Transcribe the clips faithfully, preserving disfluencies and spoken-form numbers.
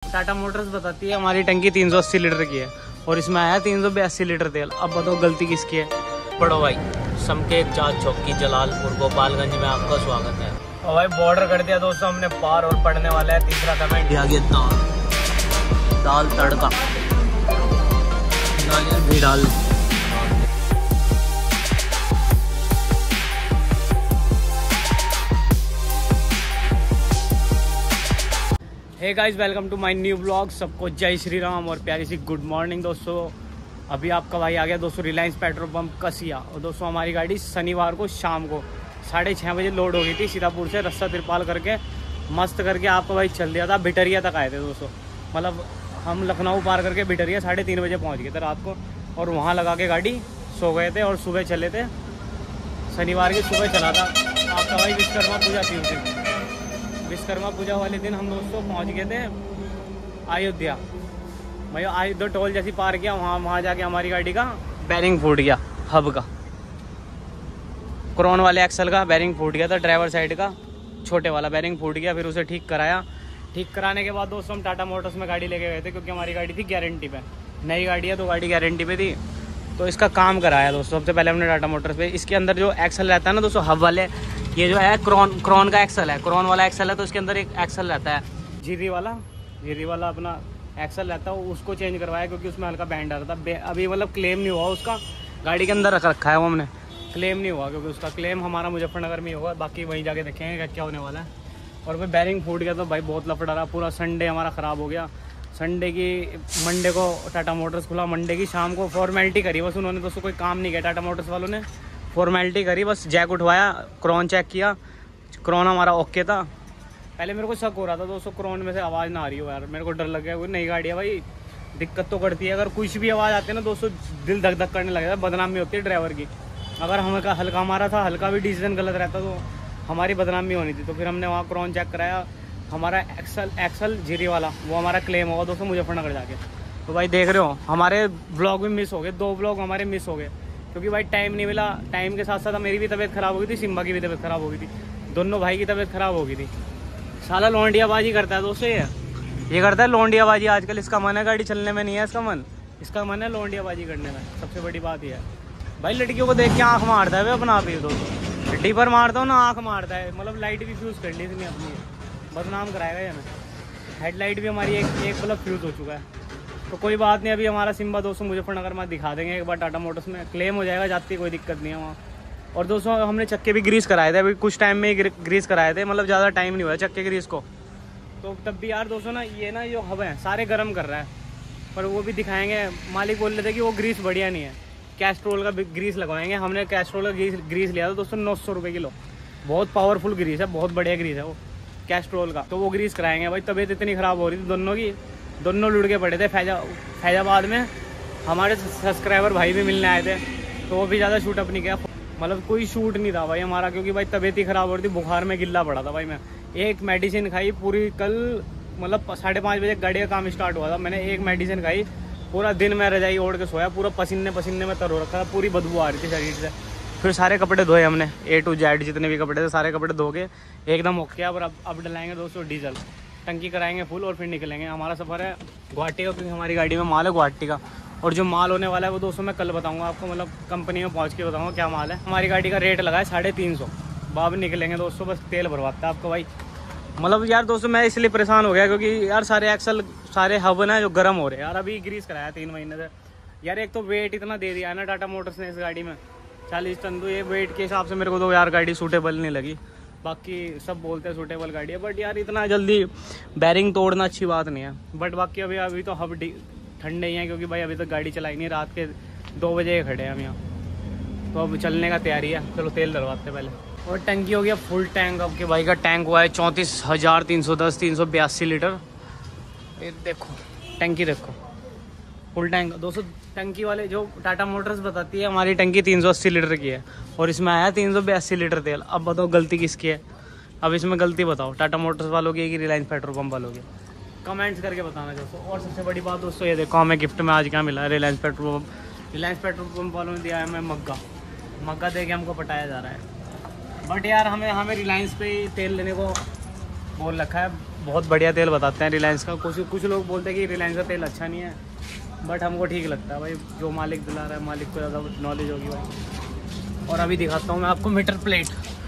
Tata Motors बताती है हमारी टंकी तीन सौ अस्सी लीटर की है और इसमें आया तीन सौ बयासी लीटर तेल। अब बताओ गलती किसकी है? पढ़ो भाई, समकेत जांच चौकी जलालपुर गोपालगंज में आपका स्वागत है। और भाई बॉर्डर कर दिया दोस्तों हमने पार और पढ़ने वाला है तीसरा कमेंट। आगे दाल दाल तड़का नारियल भी डाल। Hey guys, welcome to my new blog. सबको जय श्री राम और प्यारी सी गुड मॉर्निंग दोस्तों। अभी आपका भाई आ गया दोस्तों रिलायंस पेट्रोल पंप कसिया। और दोस्तों हमारी गाड़ी शनिवार को शाम को साढ़े छः बजे लोड हो गई थी। सीतापुर से रस्ता तिरपाल करके मस्त करके आपका भाई चल दिया था। भिटरिया तक आए थे दोस्तों। मतलब हम लखनऊ पार करके भिटरिया साढ़े तीन बजे पहुँच गए थे रात को। और वहाँ लगा के गाड़ी सो गए थे और सुबह चले थे। शनिवार की सुबह चला था। आपका भाई विश्वकर्मा पूजा थी उस दिन। विश्वकर्मा पूजा वाले दिन हम दोस्तों पहुंच गए थे अयोध्या। भाई अयोध्या टोल जैसी पार किया, वहाँ वहाँ जाके हमारी गाड़ी का बैरिंग फूट गया। हब का क्रॉन वाले एक्सल का बैरिंग फूट गया था। ड्राइवर साइड का छोटे वाला बैरिंग फूट गया। फिर उसे ठीक कराया। ठीक कराने के बाद दोस्तों हम टाटा मोटर्स में गाड़ी लेके गए थे, क्योंकि हमारी गाड़ी थी गारंटी पे। नई गाड़ी है तो गाड़ी गारंटी पे थी, तो इसका काम कराया दोस्तों। सबसे पहले हमने टाटा मोटर्स पे इसके अंदर जो एक्सल रहता है ना दोस्तों, हब वाले, ये जो है क्रॉन क्रॉन का एक्सल है। क्रॉन वाला एक्सल है तो इसके अंदर एक एक्सल रहता है जीरी वाला जीरी वाला अपना एक्सल रहता है। उसको चेंज करवाया क्योंकि उसमें हल्का बैंड आ रहा था। अभी मतलब क्लेम नहीं हुआ उसका, गाड़ी के अंदर रख रखा है वो हमने। क्लेम नहीं हुआ क्योंकि उसका क्लेम हमारा मुजफ्फरनगर में ही होगा। बाकी वहीं जाके देखेंगे क्या होने वाला है। और भाई बैरिंग फूट गया तो भाई बहुत लफड़ा रहा। पूरा संडे हमारा ख़राब हो गया। संडे की मंडे को टाटा मोटर्स खुला। मंडे की शाम को फॉर्मेलिटी करी बस उन्होंने। दोस्तों कोई काम नहीं किया टाटा मोटर्स वालों ने। फॉर्मेलिटी करी बस, जैक उठवाया, क्रॉन चेक किया, क्रॉन हमारा ओके था। पहले मेरे को शक हो रहा था दोस्तों क्रॉन में से आवाज़ ना आ रही हो यार। मेरे को डर लग गया, कोई नई गाड़ी है भाई, दिक्कत तो करती है। अगर कुछ भी आवाज़ आती है ना दोस्तों, दिल धक धक करने लगता है। बदनामी होती है ड्राइवर की। अगर हल्का हल्का हमारा था, हल्का भी डिसीजन गलत रहता तो हमारी बदनामी होनी थी। तो फिर हमने वहाँ क्रॉन चेक कराया। हमारा एक्सल एक्सल जीरी वाला वो हमारा क्लेम होगा दोस्तों मुजफ्फरनगर जाके। तो भाई देख रहे हो हमारे ब्लॉग भी मिस हो गए। दो ब्लॉग हमारे मिस हो गए क्योंकि भाई टाइम नहीं मिला। टाइम के साथ साथ मेरी भी तबीयत ख़राब हो गई थी, सिम्बा की भी तबीयत ख़राब हो गई थी, दोनों भाई की तबीयत ख़राब हो गई थी। साला लौंडियाबाजी करता है दोस्तों ये ये करता है लौंडियाबाजी आजकल। इसका मन है गाड़ी चलने में नहीं है इसका मन, इसका मन है लौंडियाबाजी करने में। सबसे बड़ी बात यह है भाई, लड़कियों को देख के आँख मारता है वे अपना आप ही दोस्तों। डीपर मारता हूँ ना, आँख मारता है। मतलब लाइट भी फ्यूज़ कर ली इसने अपनी, बदनाम कराएगा ये हमें। हेडलाइट भी हमारी एक एक बल्ब फ्यूज़ हो चुका है। तो कोई बात नहीं, अभी हमारा सिम्बा दोस्तों मुजफ्फरनगर में दिखा देंगे एक बार। टाटा मोटर्स में क्लेम हो जाएगा, जाती कोई दिक्कत नहीं है वहाँ। और दोस्तों हमने चक्के भी ग्रीस कराए थे अभी कुछ टाइम में ही ग्रीस कराए थे। मतलब ज़्यादा टाइम नहीं हुआ चक्के ग्रीस को। तो तब भी यार दोस्तों ना ये ना जो हवा है सारे गर्म कर रहा है। पर वो भी दिखाएंगे। मालिक बोल रहे थे कि वो ग्रीस बढ़िया नहीं है, कैस्ट्रोल का ग्रीस लगवाएंगे। हमने कैस्ट्रोल का ग्रीस ग्रीस लिया था दोस्तों नौ सौ रुपये किलो। बहुत पावरफुल ग्रीस है, बहुत बढ़िया ग्रीस है वो कैस्ट्रोल का। तो वो ग्रीस कराएंगे भाई। तबीयत इतनी ख़राब हो रही थी दोनों की, दोनों लुढ़ के पड़े थे। फैजा फैजाबाद में हमारे सब्सक्राइबर भाई भी मिलने आए थे, तो वो भी ज़्यादा शूट अप नहीं किया। मतलब कोई शूट नहीं था भाई हमारा, क्योंकि भाई तबीयत ही ख़राब हो रही थी। बुखार में गिल्ला पड़ा था भाई। मैं एक मेडिसिन खाई पूरी कल, मतलब साढ़े पाँच बजे गाड़ी का काम स्टार्ट हुआ था। मैंने एक मेडिसिन खाई, पूरा दिन मैं रजाई ओढ़ के सोया। पूरा पसीने पसीने में तर हो रखा था, पूरी बदबू आ रही थी शरीर से। फिर सारे कपड़े धोए हमने, ए टू जेड जितने भी कपड़े थे सारे कपड़े धो के एकदम ओके। अब अब डलाएंगे दोस्तों डीजल, टंकी कराएंगे फुल और फिर निकलेंगे। हमारा सफ़र है गुवाहाटी का, क्योंकि हमारी गाड़ी में माल है गुवाहाटी का। और जो माल होने वाला है वो दोस्तों मैं कल बताऊंगा आपको। मतलब कंपनी में पहुंच के बताऊंगा क्या माल है। हमारी गाड़ी का रेट लगा है साढ़े तीन सौ। बाब निकलेंगे दोस्तों, बस तेल भरवाता है आपको भाई। मतलब यार दोस्तों मैं इसलिए परेशान हो गया क्योंकि यार सारे एक्सल सारे हब ना जो गर्म हो रहे हैं यार। अभी ग्रीस कराया तीन महीने से यार। एक तो वेट इतना दे दिया है ना टाटा मोटर्स ने इस गाड़ी में, चालीस टन। तो ये वेट के हिसाब से मेरे को तो यार गाड़ी सूटेबल नहीं लगी। बाकी सब बोलते हैं सूटेबल गाड़ी है, बट यार इतना जल्दी बैरिंग तोड़ना अच्छी बात नहीं है। बट बाकी अभी अभी तो हब ठंडे ही हैं, क्योंकि भाई अभी तक गाड़ी चलाई नहीं। रात के दो बजे खड़े हैं हम यहाँ, तो अब चलने का तैयारी है। चलो तेल डलवाते पहले। और टंकी हो गया फुल टैंक। अब के भाई का टैंक हुआ है चौंतीस हज़ार तीन सौ दस तीन सौ बयासी लीटर। ये देखो टंकी देखो फुल टैंक दोस्तों। टंकी वाले जो टाटा मोटर्स बताती है हमारी टंकी तीन सौ अस्सी लीटर की है और इसमें आया तीन सौ बयासी लीटर तेल। अब बताओ गलती किसकी है? अब इसमें गलती बताओ, टाटा मोटर्स वालों की कि रिलायंस पेट्रोल पंप वालों की? कमेंट्स करके बताना दोस्तों। और सबसे बड़ी बात दोस्तों ये देखो हमें गिफ्ट में आज क्या मिला है। Reliance petrol pump Reliance petrol pump वालों ने दिया है हमें मग्गा। मग्गा दे के हमको पटाया जा रहा है। बट यार हमें हमें रिलायंस पे ही तेल लेने को बोल रखा है। बहुत बढ़िया तेल बताते हैं रिलायंस का। कुछ कुछ लोग बोलते हैं कि रिलायंस का तेल अच्छा नहीं है, बट हमको ठीक लगता है भाई। जो मालिक दिला रहा है, मालिक को ज़्यादा नॉलेज होगी भाई। और अभी दिखाता हूँ मैं आपको मीटर प्लेट।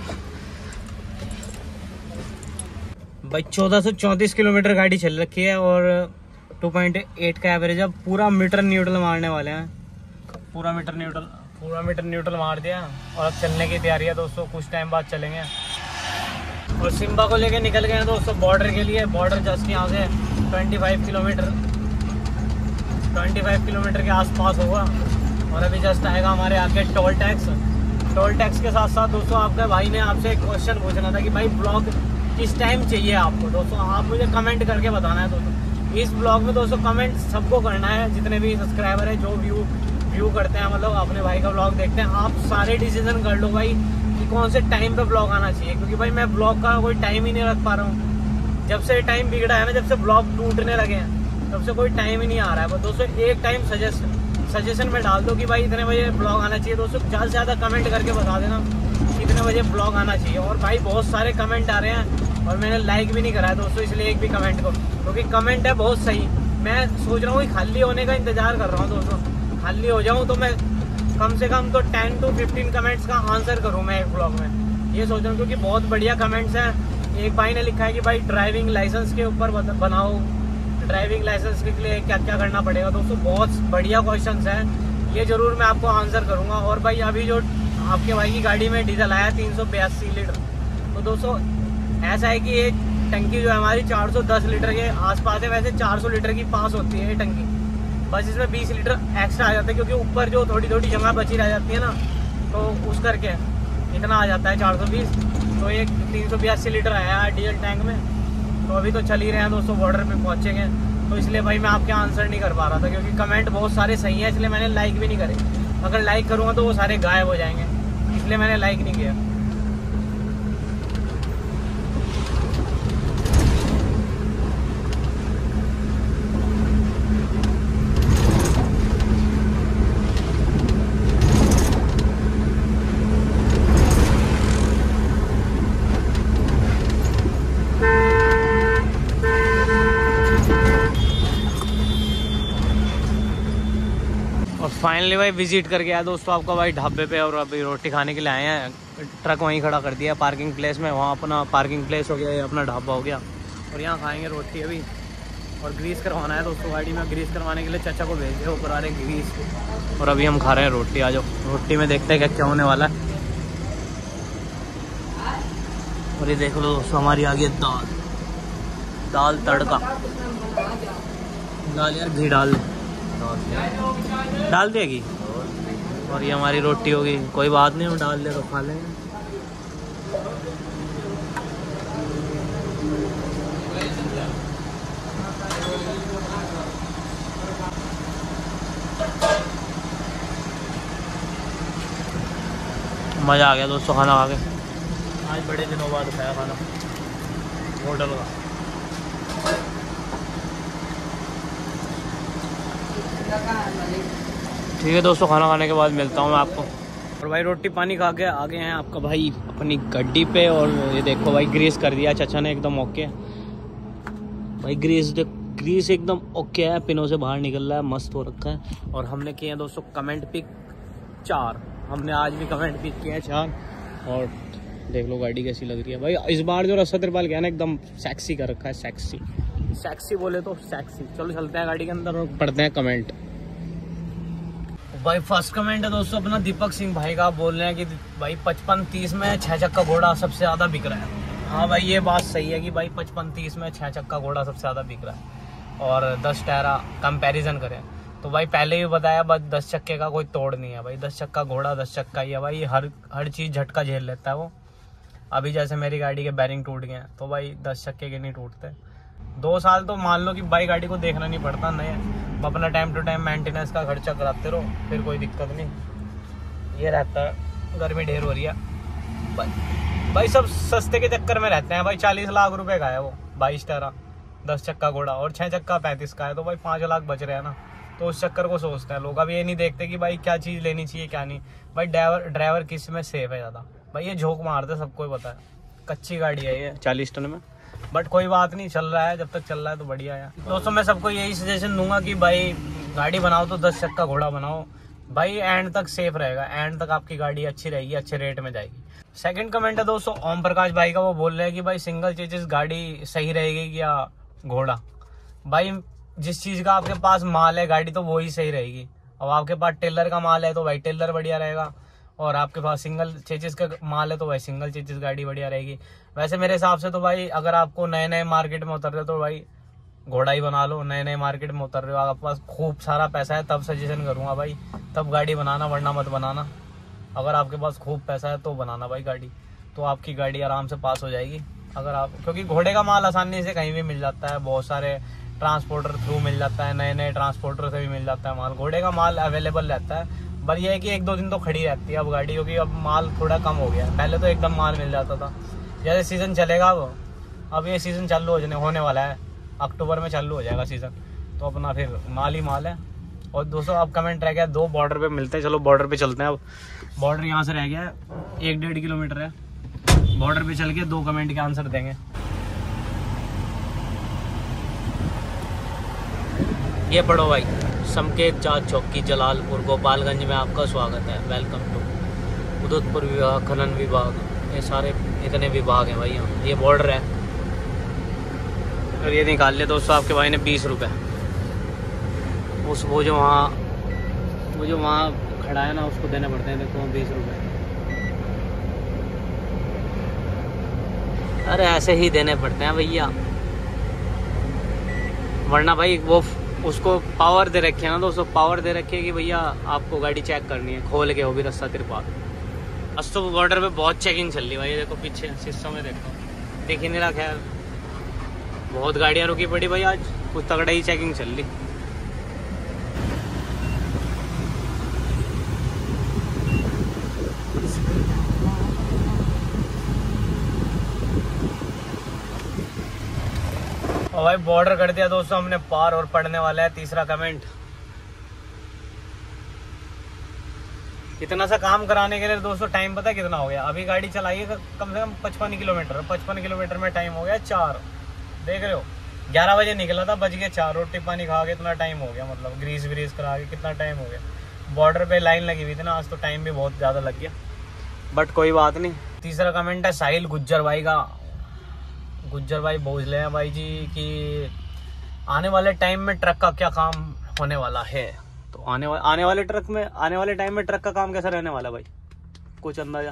भाई चौदह सौ चौंतीस किलोमीटर गाड़ी चल रखी है और टू पॉइंट एट का एवरेज है। पूरा मीटर न्यूट्रल मारने वाले हैं, पूरा मीटर न्यूट्रल पूरा मीटर न्यूट्रल मार दिया और अब चलने की तैयारी है दोस्तों। कुछ टाइम बाद चलेंगे और सिम्बा को लेके निकल गए हैं दोस्तों बॉर्डर के लिए। बॉर्डर जस्ट यहाँ से पच्चीस किलोमीटर पच्चीस किलोमीटर के आसपास होगा और अभी जस्ट आएगा हमारे आगे टोल टैक्स। टोल टैक्स के साथ साथ दोस्तों आपके भाई ने आपसे एक क्वेश्चन पूछना था कि भाई ब्लॉग किस टाइम चाहिए आपको। दोस्तों आप मुझे कमेंट करके बताना है दोस्तों। इस ब्लॉग में दोस्तों कमेंट सबको करना है, जितने भी सब्सक्राइबर है, जो व्यू व्यू करते हैं, मतलब अपने भाई का ब्लॉग देखते हैं। आप सारे डिसीजन कर लो भाई कि कौन से टाइम पे ब्लॉग आना चाहिए, क्योंकि भाई मैं ब्लॉग का कोई टाइम ही नहीं रख पा रहा हूँ। जब से टाइम बिगड़ा है ना, जब से ब्लॉग टूटने लगे हैं, तब से कोई टाइम ही नहीं आ रहा है। बस दोस्तों एक टाइम सजेस्ट सजेशन में डाल दो कि भाई इतने बजे ब्लॉग आना चाहिए। दोस्तों ज़्यादा से ज़्यादा कमेंट करके बता देना कि इतने बजे ब्लॉग आना चाहिए। और भाई बहुत सारे कमेंट आ रहे हैं और मैंने लाइक भी नहीं करा है दोस्तों, इसलिए एक भी कमेंट को, क्योंकि कमेंट है बहुत सही। मैं सोच रहा हूँ कि खाली होने का इंतजार कर रहा हूँ दोस्तों। खाली हो जाऊँ तो मैं कम से कम तो टेन टू फिफ्टीन कमेंट्स का आंसर करूँ मैं एक ब्लॉग में, ये सोच रहा हूँ, क्योंकि बहुत बढ़िया कमेंट्स हैं। एक भाई ने लिखा है कि भाई ड्राइविंग लाइसेंस के ऊपर बनाओ, ड्राइविंग लाइसेंस के लिए क्या क्या करना पड़ेगा। दोस्तों बहुत बढ़िया क्वेश्चंस हैं, ये जरूर मैं आपको आंसर करूँगा। और भाई अभी जो आपके भाई की गाड़ी में डीजल आया तीन सौ बयासी लीटर, तो दोस्तों ऐसा है कि ये टंकी जो है हमारी चार सौ दस लीटर के आसपास है। वैसे चार सौ लीटर की पास होती है ये टंकी, बस इसमें बीस लीटर एक्स्ट्रा आ जाता है, क्योंकि ऊपर जो थोड़ी थोड़ी जगह बची रह जाती है ना, तो उस करके इतना आ जाता है चार सौ बीस। तो ये तीन सौ बयासी लीटर आया है डीजल टैंक में। तो अभी तो चल ही रहे हैं दोस्तों, बॉर्डर पे पहुँचेंगे। तो इसलिए भाई मैं आपके आंसर नहीं कर पा रहा था, क्योंकि कमेंट बहुत सारे सही हैं, इसलिए मैंने लाइक भी नहीं करे। अगर लाइक करूँगा तो वो सारे गायब हो जाएंगे, इसलिए मैंने लाइक नहीं किया। फाइनली भाई विजिट करके आया दोस्तों आपका भाई ढाबे पे, और अभी रोटी खाने के लिए आए हैं। ट्रक वहीं खड़ा कर दिया पार्किंग प्लेस में, वहाँ अपना पार्किंग प्लेस हो गया, ये अपना ढाबा हो गया। और यहाँ खाएंगे रोटी अभी। और ग्रीस करवाना है दोस्तों गाड़ी में, ग्रीस करवाने के लिए चाचा को भेज दे, ऊपर आ रहे ग्रीस। और अभी हम खा रहे हैं रोटी। आ जाओ रोटी में देखते हैं क्या क्या होने वाला है। और ये देख लो दोस्तों हमारी आ गई दाल, दाल तड़का। दाल यार घी डाल डाल देगी। और ये हमारी रोटी होगी, कोई बात नहीं, हम डाल दे तो खा लेंगे। मज़ा आ गया दोस्तों खाना खा के। आज बड़े दिनों बाद खाया खाना होटल का। ठीक है दोस्तों, खाना खाने के बाद मिलता हूँ मैं आपको। और भाई रोटी पानी खा के आ गए हैं आपका भाई अपनी गड्डी पे। और ये देखो भाई ग्रीस कर दिया चाचा ने एकदम ओके भाई। ग्रीस ग्रीस एकदम ओके है, पिनों से बाहर निकल रहा है, मस्त हो रखा है। और हमने किए हैं दोस्तों कमेंट पिक चार, हमने आज भी कमेंट पिक किए हैं चार। और देख लो गाड़ी कैसी लग रही है भाई। इस बार जो रस्सा तिरपाल गया ना एकदम सेक्सी कर रखा है, सेक्सी सेक्सी बोले तो सेक्सी। चलो चलते हैं गाड़ी के अंदर और पढ़ते हैं कमेंट। भाई फर्स्ट कमेंट है दोस्तों अपना दीपक सिंह भाई का, बोल रहे हैं कि भाई पचपन तीस में छः चक्का घोड़ा सबसे ज़्यादा बिक रहा है। हाँ भाई ये बात सही है कि भाई पचपन तीस में छः चक्का घोड़ा सबसे ज़्यादा बिक रहा है। और दस टायरा कंपैरिजन करें तो भाई पहले भी बताया, बस दस चक्के का कोई तोड़ नहीं है भाई। दस चक्का घोड़ा दस चक्का ही है भाई, हर हर चीज़ झटका झेल लेता है वो। अभी जैसे मेरी गाड़ी के बैरिंग टूट गए तो भाई दस चक्के के नहीं टूटते। दो साल तो मान लो कि बाई गाड़ी को देखना नहीं पड़ता, नए अपना टाइम टू टाइम मेंटेनेंस का खर्चा कराते रहो, फिर कोई दिक्कत नहीं। ये रहता है, गर्मी ढेर हो रही है भाई। भाई सब सस्ते के चक्कर में रहते हैं भाई। चालीस लाख रुपए का है वो बाईस टायरा दस चक्का घोड़ा, और छः चक्का पैंतीस का है, तो भाई पाँच लाख बच रहे हैं ना। तो उस चक्कर को सोचते हैं लोग। अब ये नहीं देखते कि भाई क्या चीज़ लेनी चाहिए क्या नहीं। भाई ड्राइवर ड्राइवर किस में सेफ है ज़्यादा, भाई ये झोंक मारते सबको ही पता है। कच्ची गाड़ी है ये चालीस टन में, बट कोई बात नहीं, चल रहा है, जब तक चल रहा है तो बढ़िया है। दोस्तों मैं सबको यही सजेशन दूंगा कि भाई गाड़ी बनाओ तो दस चक्का घोड़ा बनाओ भाई, एंड तक सेफ रहेगा, एंड तक आपकी गाड़ी अच्छी रहेगी, अच्छे रेट में जाएगी। सेकंड कमेंट है दोस्तों ओम प्रकाश भाई का, वो बोल रहे हैं कि भाई सिंगल चेजिस गाड़ी सही रहेगी या घोड़ा। भाई जिस चीज का आपके पास माल है गाड़ी तो वो ही सही रहेगी। अब आपके पास टेलर का माल है तो भाई टेलर बढ़िया रहेगा, और आपके पास सिंगल चेजिस का माल है तो भाई सिंगल चेजिस गाड़ी बढ़िया रहेगी। वैसे मेरे हिसाब से तो भाई अगर आपको नए नए मार्केट में उतर रहे हो तो भाई घोड़ा ही बना लो। नए नए मार्केट में उतर रहे हो, आपके पास खूब सारा पैसा है तब सजेशन करूंगा भाई, तब गाड़ी बनाना, वरना मत बनाना। अगर आपके पास खूब पैसा है तो बनाना भाई गाड़ी, तो आपकी गाड़ी आराम से पास हो जाएगी। अगर आप, क्योंकि घोड़े का माल आसानी से कहीं भी मिल जाता है, बहुत सारे ट्रांसपोर्टर थ्रू मिल जाता है, नए नए ट्रांसपोर्टर से भी मिल जाता है माल। घोड़े का माल अवेलेबल रहता है, पर यह है कि एक दो दिन तो खड़ी रहती है अब गाड़ी, क्योंकि अब माल थोड़ा कम हो गया है। पहले तो एकदम माल मिल जाता था। जैसे सीज़न चलेगा अब अब ये सीज़न चालू होने होने वाला है, अक्टूबर में चालू हो जाएगा सीज़न, तो अपना फिर माल ही माल है। और दोस्तों अब कमेंट रह गया दो, बॉर्डर पे मिलते हैं। चलो बॉर्डर पे चलते हैं। अब बॉर्डर यहाँ से रह गया है एक डेढ़ किलोमीटर है, बॉर्डर पे चल के दो कमेंट के आंसर देंगे। ये पढ़ो भाई, संकेत जाट चौकी जलालपुर गोपालगंज में आपका स्वागत है। वेलकम टू उदयपुर विभाग, खनन विभाग, ये सारे इतने विभाग हैं भाई यहाँ। ये बॉर्डर है। और ये निकाल लिया दोस्तों आपके भाई ने बीस रुपये। उस वो जो वहाँ वो जो वहाँ खड़ा है ना उसको देने पड़ते हैं, देखो बीस रुपये। अरे ऐसे ही देने पड़ते हैं भैया, वरना भाई वो उसको पावर दे रखे है ना दोस्तों, पावर दे रखी है कि भैया आपको गाड़ी चेक करनी है, खोल के हो भी रास्ता तिरपाल। आज तो बॉर्डर पे बहुत चेकिंग चल रही है भाई, देखो पीछे शीशों में देखो, दिख ही नहीं रहा। खैर बहुत गाड़ियाँ रुकी पड़ी भाई, आज कुछ तगड़ा ही चेकिंग चल रही। और भाई बॉर्डर कर दिया दोस्तों हमने पार, और पढ़ने वाला है तीसरा कमेंट। इतना सा काम कराने के लिए दोस्तों टाइम पता है कितना हो गया? अभी गाड़ी चलाई है कम से कम पचपन किलोमीटर, पचपन किलोमीटर में टाइम हो गया चार। देख रहे हो, ग्यारह बजे निकला था, बज गए चार। रोटी पानी खा के इतना टाइम हो गया, मतलब ग्रीस व्रीस करा के कितना टाइम हो गया। बॉर्डर पे लाइन लगी हुई थी ना आज, तो टाइम भी बहुत ज़्यादा लग गया, बट कोई बात नहीं। तीसरा कमेंट है साहिल गुज्जर भाई का। गुज्जर भाई बोल रहे हैं भाई जी कि आने वाले टाइम में ट्रक का क्या काम होने वाला है। तो आने वाले आने वाले ट्रक में आने वाले टाइम में ट्रक का काम कैसा रहने वाला भाई, कुछ अंदाजा?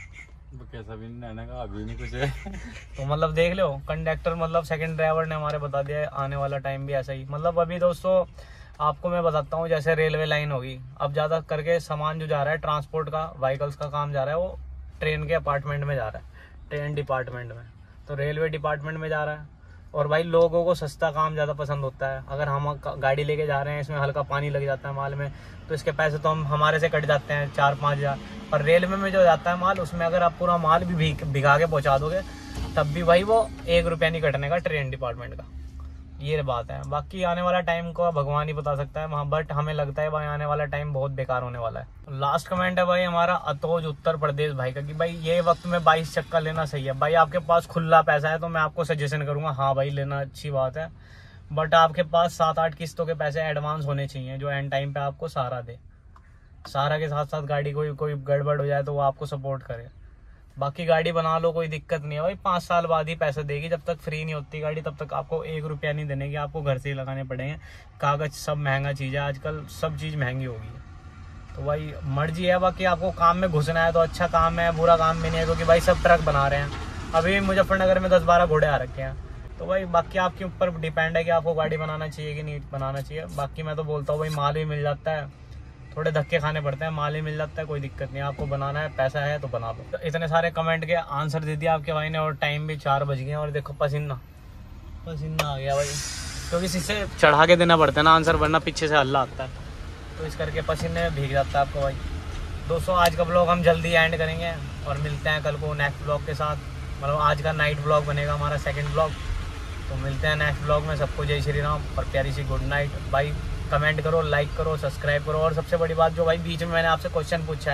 कैसा भी नहीं रहने का, अभी नहीं कुछ है। तो मतलब देख लो, कंडक्टर मतलब सेकंड ड्राइवर ने हमारे बता दिया है आने वाला टाइम भी ऐसा ही। मतलब अभी दोस्तों आपको मैं बताता हूँ, जैसे रेलवे लाइन होगी, अब ज़्यादा करके सामान जो जा रहा है ट्रांसपोर्ट का, व्हीकल्स का काम जा रहा है, वो ट्रेन के अपार्टमेंट में जा रहा है, ट्रेन डिपार्टमेंट में, तो रेलवे डिपार्टमेंट में जा रहा है। और भाई लोगों को सस्ता काम ज़्यादा पसंद होता है। अगर हम गाड़ी लेके जा रहे हैं, इसमें हल्का पानी लग जाता है माल में, तो इसके पैसे तो हम हमारे से कट जाते हैं चार पाँच हज़ार। पर रेलवे में जो जाता है माल, उसमें अगर आप पूरा माल भी भिगा के पहुंचा दोगे तब भी भाई वो एक रुपया नहीं कटने का ट्रेन डिपार्टमेंट का। ये बात है। बाकी आने वाला टाइम को भगवान ही बता सकता है वहाँ, बट हमें लगता है भाई आने वाला टाइम बहुत बेकार होने वाला है। लास्ट कमेंट है भाई हमारा अतोज उत्तर प्रदेश भाई का कि भाई ये वक्त में बाईस चक्का लेना सही है। भाई आपके पास खुला पैसा है तो मैं आपको सजेशन करूंगा, हाँ भाई लेना अच्छी बात है, बट आपके पास सात आठ किस्तों के पैसे एडवांस होने चाहिए जो एंड टाइम पे आपको सहारा दे। सहारा के साथ साथ गाड़ी कोई कोई गड़बड़ हो जाए तो वो आपको सपोर्ट करे। बाकी गाड़ी बना लो, कोई दिक्कत नहीं है भाई, पाँच साल बाद ही पैसे देगी। जब तक फ्री नहीं होती गाड़ी तब तक आपको एक रुपया नहीं देने की, आपको घर से ही लगाने पड़ेंगे। कागज सब महंगा चीज़ है आजकल, सब चीज़ महंगी हो गई है। तो भाई मर्जी है, बाकी आपको काम में घुसना है तो अच्छा काम है, बुरा काम भी नहीं है, क्योंकि भाई सब ट्रक बना रहे हैं। अभी मुजफ्फरनगर में दस बारह घोड़े आ रखे हैं। तो भाई बाकी आपके ऊपर डिपेंड है कि आपको गाड़ी बनाना चाहिए कि नहीं बनाना चाहिए। बाकी मैं तो बोलता हूँ भाई माल भी मिल जाता है, थोड़े धक्के खाने पड़ते हैं, माल ही मिल जाता है, कोई दिक्कत नहीं। आपको बनाना है, पैसा है तो बना लो। तो इतने सारे कमेंट के आंसर दे दिया आपके भाई ने, और टाइम भी चार बज गए। और देखो पसीना पसीना आ गया भाई, क्योंकि इसे चढ़ा के देना पड़ता है ना आंसर, वरना पीछे से हल्ला आता है, तो इस करके पसीने में भीग जाता है आपको भाई। दोस्तों आज का ब्लॉग हम जल्दी एंड करेंगे और मिलते हैं कल को नेक्स्ट ब्लॉग के साथ। मतलब आज का नाइट ब्लॉग बनेगा हमारा सेकेंड ब्लॉग। तो मिलते हैं नेक्स्ट ब्लॉग में। सबको जय श्री राम और प्यारी सी गुड नाइट भाई। कमेंट करो, लाइक करो, सब्सक्राइब करो। और सबसे बड़ी बात जो भाई बीच में मैंने आपसे क्वेश्चन पूछा है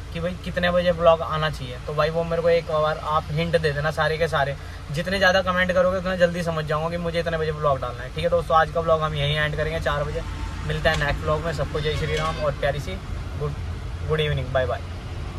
कि भाई कितने बजे ब्लॉग आना चाहिए, तो भाई वो मेरे को एक बार आप हिंट दे देना सारे के सारे। जितने ज़्यादा कमेंट करोगे उतने जल्दी समझ जाऊंगा कि मुझे इतने बजे ब्लॉग डालना है। ठीक है दोस्तों, आज का ब्लॉग हम यहीं एंड करेंगे चार बजे। मिलता है नेक्स्ट ब्लॉग में। सबको जय श्री राम और प्यारी सी good good evening, bye bye.